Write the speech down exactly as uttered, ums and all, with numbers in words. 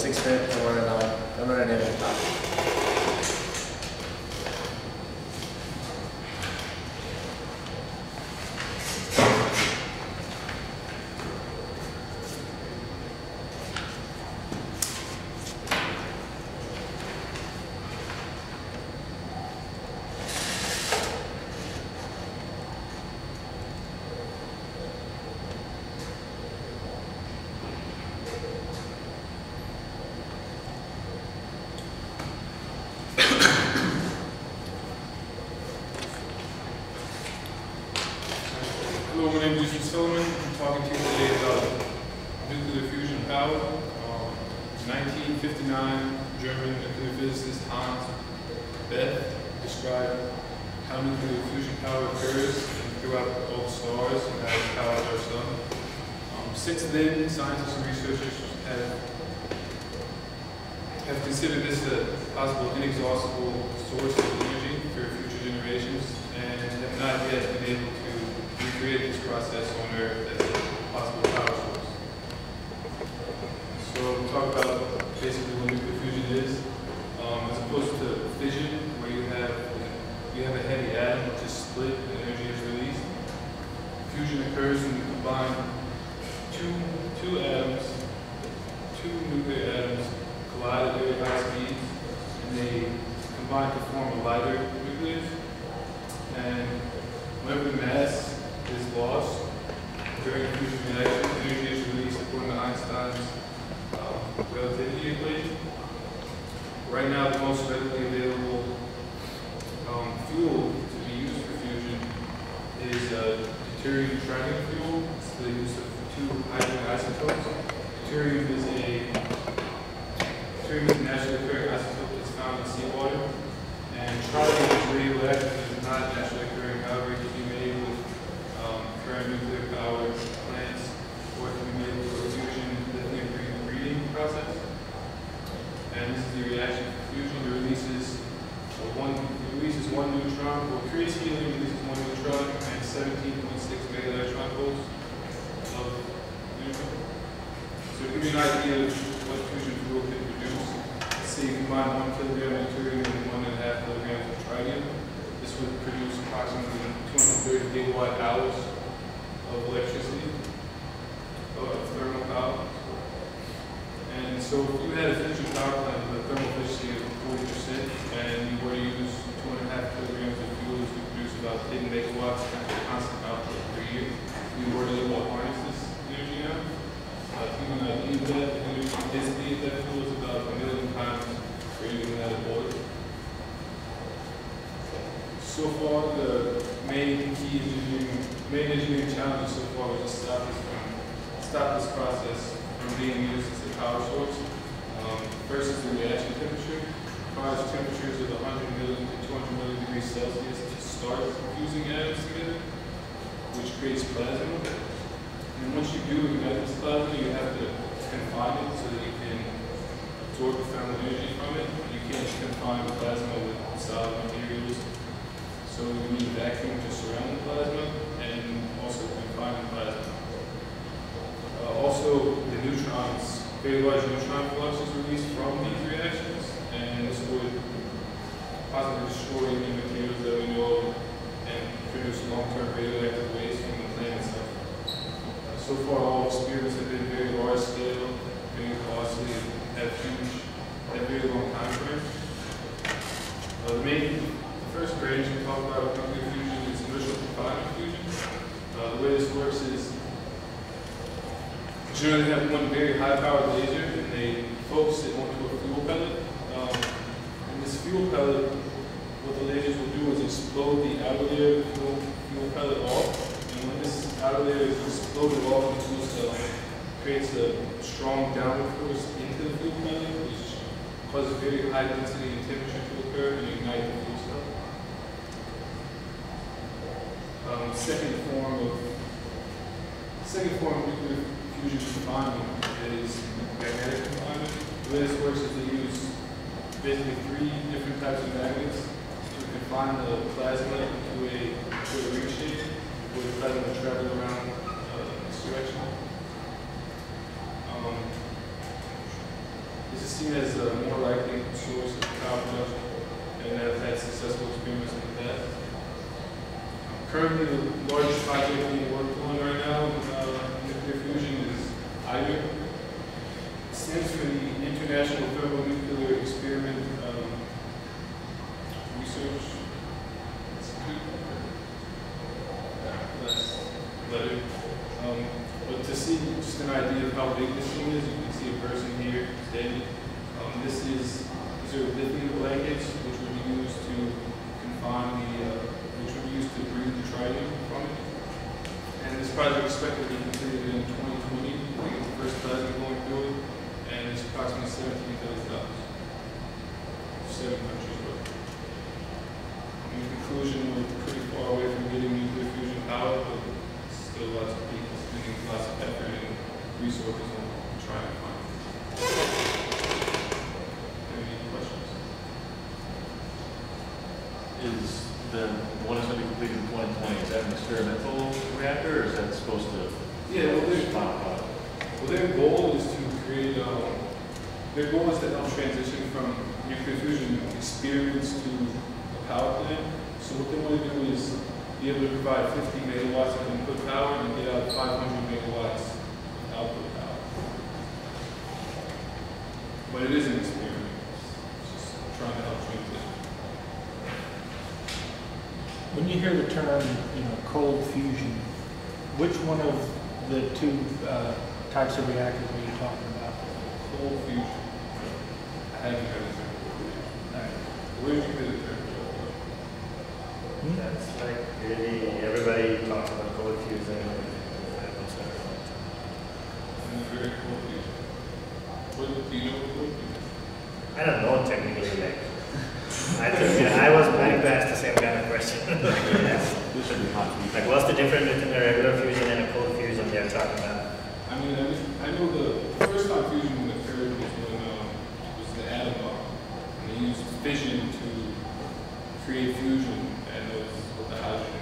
six minute thermodynamic thermodynamic topic. Hello, my name is Yusuf Silliman. I'm talking to you today about nuclear fusion power. Um, nineteen fifty-nine, German nuclear physicist Hans Bethe described how nuclear fusion power occurs throughout all stars and how it powers our sun. Um, since then, scientists and researchers have, have considered this a possible inexhaustible source of energy for future generations and have not yet been able to recreate this process on Earth as a possible power source. So we'll talk about basically what nuclear fusion is. Um, as opposed to fission, where you have you have a heavy atom which is split and energy is released. Fusion occurs when you combine two two atoms, two nuclear atoms collide at very high speeds, and they combine to form a lighter nucleus. And whenever the mass is lost during a fusion reaction, energy is released according to Einstein's uh, relativity equation. Right now, the most readily available um, fuel to be used for fusion is uh, deuterium tritium fuel. It's the use of two hydrogen isotopes. Deuterium is a deuterium is a naturally occurring isotope that's found in seawater, and tritium is radioactive and is not naturally occurring. However, it can be made with um, current nuclear power plants, or it can be made through a fusion lithium breeding process. And this is the reaction for fusion. It releases uh, one it releases one neutron, or creates helium, releases one neutron and seventeen point six mega electron volts of neutron. So to give you an idea of what fusion fuel can produce, let's say you combine one kilogram of deuterium and one and a half kilograms of tritium. This would produce approximately two hundred thirty gigawatt hours of electricity, of thermal power. And so if you had a fusion power plant with a thermal efficiency of forty percent and you were to use two and a half kilograms of fuel to produce about ten megawatts of constant output per year, you were to able to harness this energy now. Uh, to give you an idea of that, the energy density of that fuel is about a million times greater than that of oil. So far, the main key engineering, main engineering challenge so far was to stop this from, stop this process from being used as a power source. Um, first is the reaction temperature. It requires temperatures of one hundred million to two hundred million degrees Celsius to start fusing atoms together, which creates plasma. And once you do ignite this plasma, you have to confine it so that you can absorb the thermal energy from it. You can't confine the plasma with solid materials. So you need a vacuum to surround the plasma and also confine the plasma. Uh, also, the neutrons, very large neutron flux is released from these reactions, and this would possibly destroy any materials that we know of and produce long-term radioactive waste from the plant itself. Uh, so far, all experiments have been very large scale, very costly, and have huge, have very long time frames. Uh, the main The first branch we talk about nuclear fusion is inertial confinement fusion. Uh, the way this works is you generally have one very high-powered laser, and they focus it onto a fuel pellet. Um, and this fuel pellet, what the lasers will do is explode the outer layer of the fuel, fuel pellet off. And when this outer layer is exploded off in the fuel cell, it creates a strong downward force into the fuel pellet, which causes very high density and temperature to occur and ignite the fuel cell. Um, second form of second form of nuclear fusion confinement is magnetic confinement. The way this works is they use basically three different types of magnets to confine the plasma into a, into a ring shape where the plasma will travel around uh, this direction. Um, This is seen as a more likely source of power production and have had successful experiments in the past. Currently, the largest project being worked on right now with uh, nuclear fusion is I T E R. It stands for the International Thermonuclear Experiment um, Research Institute. Last letter. Um, but to see just an idea of how big this thing is, you can see a person here standing. Um, this is these are lithium blankets, which would be used to confine the, uh, which would be used to breathe the tritium from it. And this project is expected to be completed in twenty twenty. We get the first plasma going through it, and it's approximately seventeen billion dollars. Seven countries worth. In conclusion, we're pretty far away from getting nuclear fusion power, but still lots of people spending lots of effort and resources on trying to find it. Any questions? Is the one that's going to be completed in twenty twenty, is that an experimental reactor or is that supposed to? Yeah, well, their, Final product? well, their goal is to create, um, their goal is to help transition from nuclear fusion experience to a power plant. So what they want to do is be able to provide fifty megawatts of input power and get out five hundred megawatts of output power. But it is an experiment. It's just trying to help transition. When you hear the term, you know, cold fusion, which one of the two uh, types of reactors are you talking about? Cold fusion. I haven't heard the term cold fusion. All right. Where did you hear the term? Hmm? That's like really, everybody talks about cold fusion. And very cold fusion. What do you know what cold fusion is? I don't know technically, like, I think, yeah, I was planning to ask the same kind of question. Yes. This should be hot. Like, what's the difference between a regular fusion and a cold fusion they're talking about? I mean, I, just, I know the first time fusion occurred was when um, it was the atom bomb. And they used fission to create fusion, and it was with the hydrogen